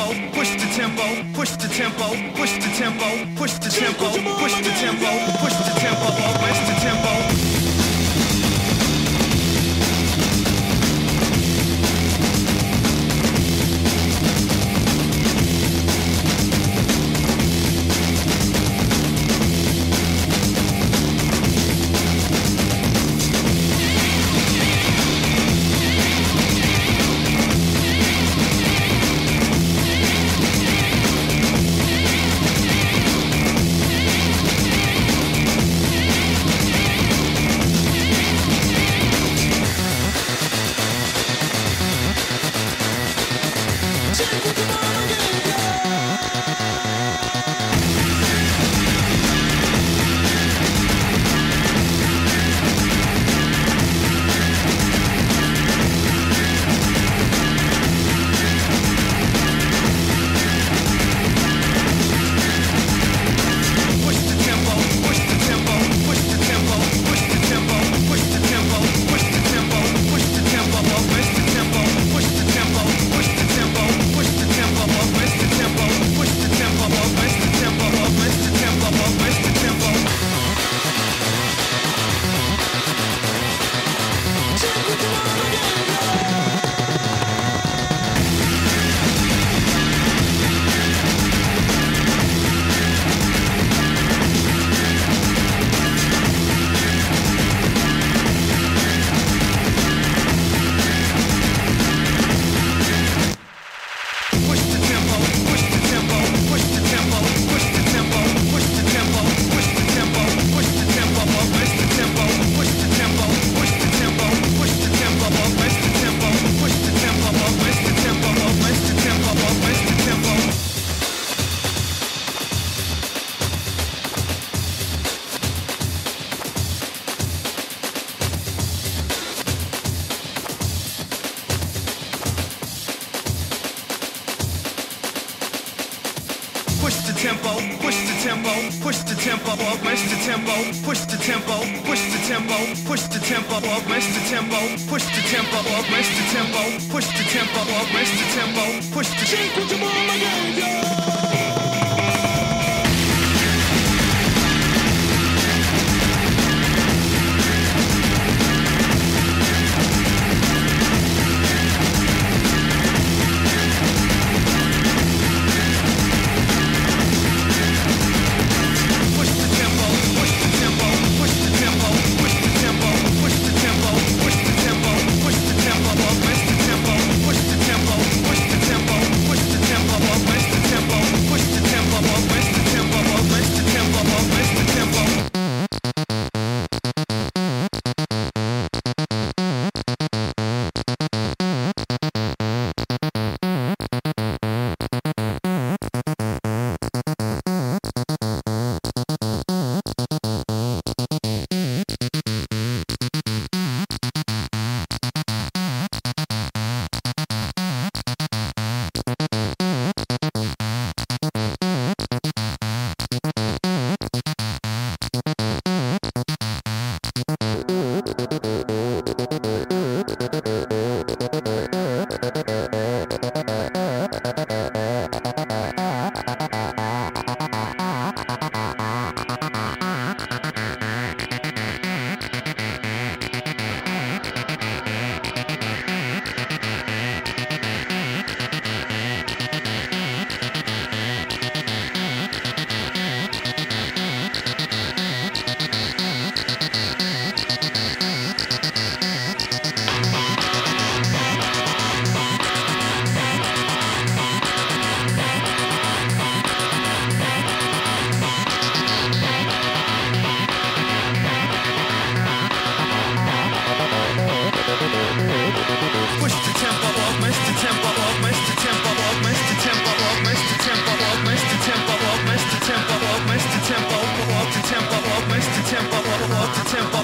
tempo, push the tempo, push the tempo, push the tempo, push the tempo, push the tempo, push the tempo, push the tempo. Push the tempo, push the tempo, push the tempo, push the tempo, push the tempo, push the tempo, push the tempo, push the tempo, push the tempo, push the tempo, push the tempo, push the tempo, push the tempo. Tempo,